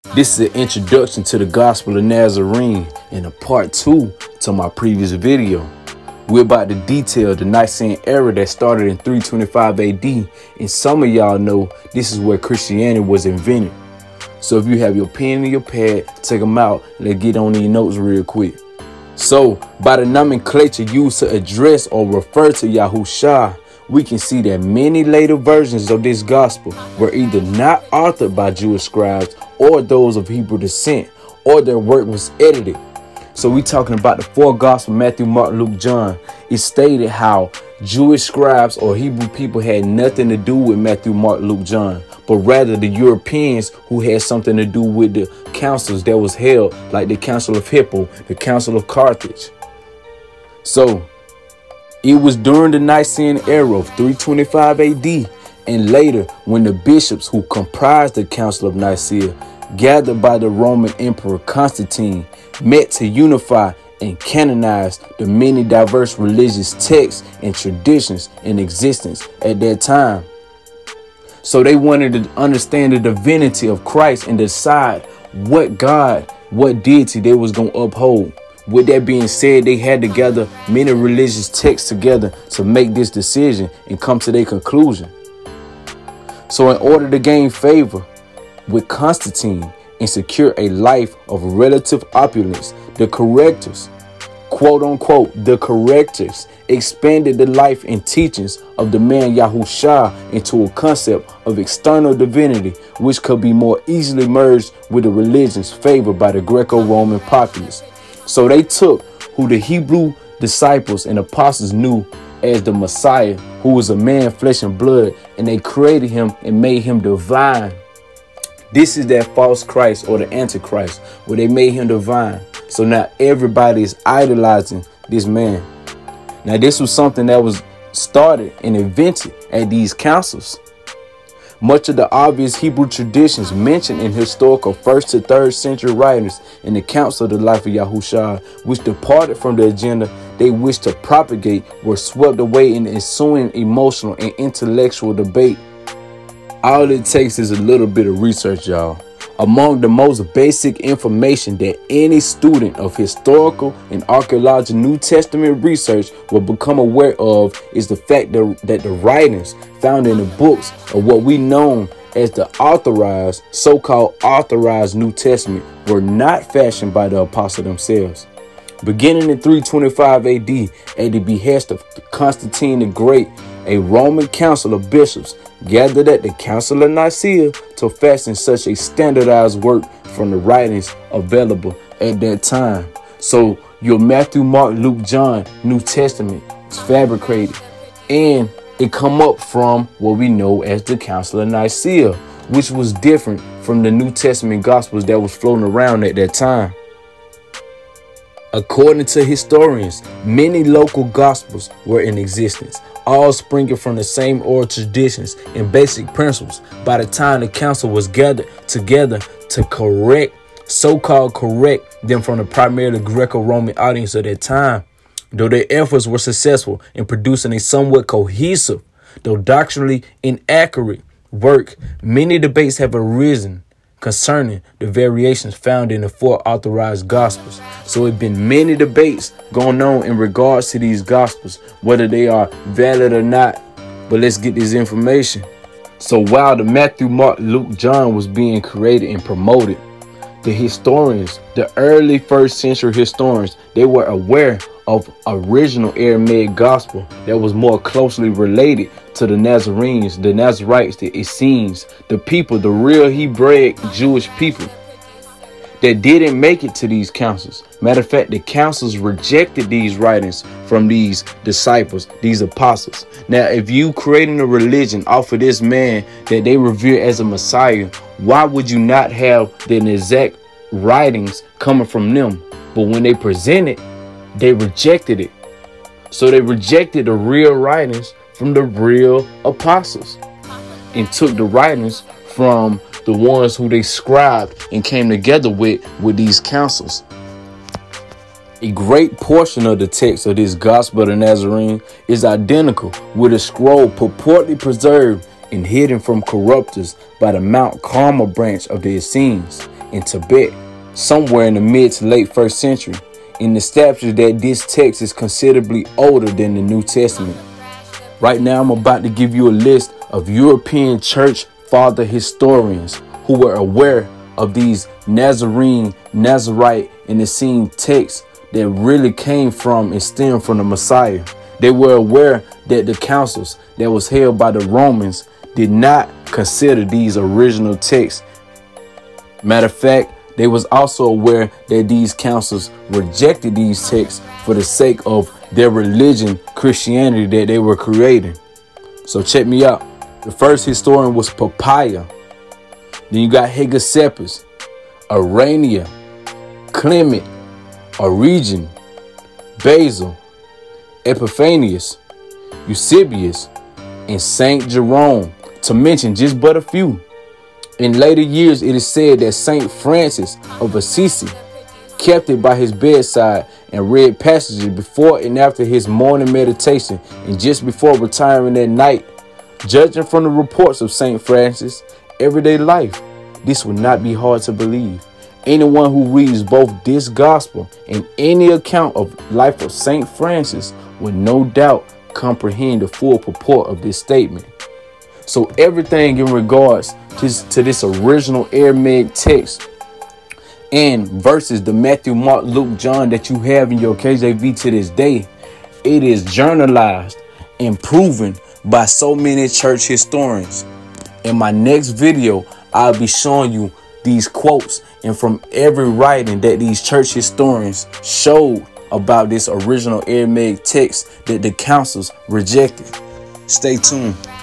This is an introduction to the Gospel of Nazarene and a part 2 to my previous video. We're about to detail the Nicene era that started in 325 AD, and some of y'all know this is where Christianity was invented. So if you have your pen and your pad, take them out and let's get on these notes real quick. So by the nomenclature used to address or refer to Yahushua, we can see that many later versions of this gospel were either not authored by Jewish scribes or those of Hebrew descent, or their work was edited. So we talking about the four gospels, Matthew, Mark, Luke, John. It stated how Jewish scribes or Hebrew people had nothing to do with Matthew, Mark, Luke, John, but rather the Europeans who had something to do with the councils that was held, like the Council of Hippo, the Council of Carthage. So it was during the Nicene era of 325 AD and later when the bishops who comprised the Council of Nicaea, gathered by the Roman Emperor Constantine, met to unify and canonize the many diverse religious texts and traditions in existence at that time. So they wanted to understand the divinity of Christ and decide what God, what deity they was going to uphold. With that being said, they had to gather many religious texts together to make this decision and come to their conclusion. So in order to gain favor with Constantine and secure a life of relative opulence, the correctors, quote unquote, the correctors expanded the life and teachings of the man Yahushua into a concept of external divinity, which could be more easily merged with the religions favored by the Greco-Roman populace. So they took who the Hebrew disciples and apostles knew as the Messiah, who was a man, flesh and blood, and they created him and made him divine. This is that false Christ or the Antichrist, where they made him divine. So now everybody is idolizing this man. Now this was something that was started and invented at these councils. Much of the obvious Hebrew traditions mentioned in historical 1st to 3rd century writings in the accounts of the life of Yahushua, which departed from the agenda they wished to propagate, were swept away in the ensuing emotional and intellectual debate. All it takes is a little bit of research, y'all. Among the most basic information that any student of historical and archaeological New Testament research will become aware of is the fact that the writings found in the books of what we know as the authorized, so-called authorized New Testament were not fashioned by the apostles themselves. Beginning in 325 AD, at the behest of Constantine the Great, a Roman council of bishops gathered at the Council of Nicaea to fashion such a standardized work from the writings available at that time. So your Matthew, Mark, Luke, John, New Testament is fabricated, and it come up from what we know as the Council of Nicaea, which was different from the New Testament Gospels that was floating around at that time. According to historians, many local gospels were in existence, all springing from the same oral traditions and basic principles by the time the council was gathered together to so-called correct them from the primarily Greco-Roman audience of that time. Though their efforts were successful in producing a somewhat cohesive, though doctrinally inaccurate work, many debates have arisen concerning the variations found in the four authorized gospels. So it's been many debates going on in regards to these gospels, whether they are valid or not. But let's get this information. So while the Matthew, Mark, Luke, John was being created and promoted, the historians, the early 1st century historians, they were aware of original Aramaic gospel that was more closely related to the Nazarenes, the Nazirites, the Essenes, the people, the real Hebraic Jewish people that didn't make it to these councils. Matter of fact, the councils rejected these writings from these disciples, these apostles. Now, if you creating a religion off of this man that they revere as a Messiah, why would you not have the exact writings coming from them? But when they presented, they rejected it. So they rejected the real writings from the real apostles and took the writings from the ones who they scribed and came together with these councils. A great portion of the text of this Gospel of the Nazarene is identical with a scroll purportedly preserved and hidden from corruptors by the Mount Carmel branch of the Essenes. in Tibet somewhere in the mid to late 1st century, and establishes that this text is considerably older than the New Testament. Right now, I'm about to give you a list of European church father historians who were aware of these Nazarene, Nazirite, and Essene texts that really came from and stemmed from the Messiah. They were aware that the councils that was held by the Romans did not consider these original texts. Matter of fact, they was also aware that these councils rejected these texts for the sake of their religion, Christianity, that they were creating. So check me out. The first historian was Papaya. Then you got Hegesippus, Arania, Clement, Origen, Basil, Epiphanius, Eusebius, and Saint Jerome, to mention just but a few. In later years, it is said that Saint Francis of Assisi kept it by his bedside and read passages before and after his morning meditation and just before retiring at night. Judging from the reports of Saint Francis' everyday life, this would not be hard to believe. Anyone who reads both this gospel and any account of life of Saint Francis would no doubt comprehend the full purport of this statement. So everything in regards to this original Aramaic text and verses the Matthew, Mark, Luke, John that you have in your KJV to this day, it is journalized and proven by so many church historians. In my next video, I'll be showing you these quotes and from every writing that these church historians showed about this original Aramaic text that the councils rejected. Stay tuned.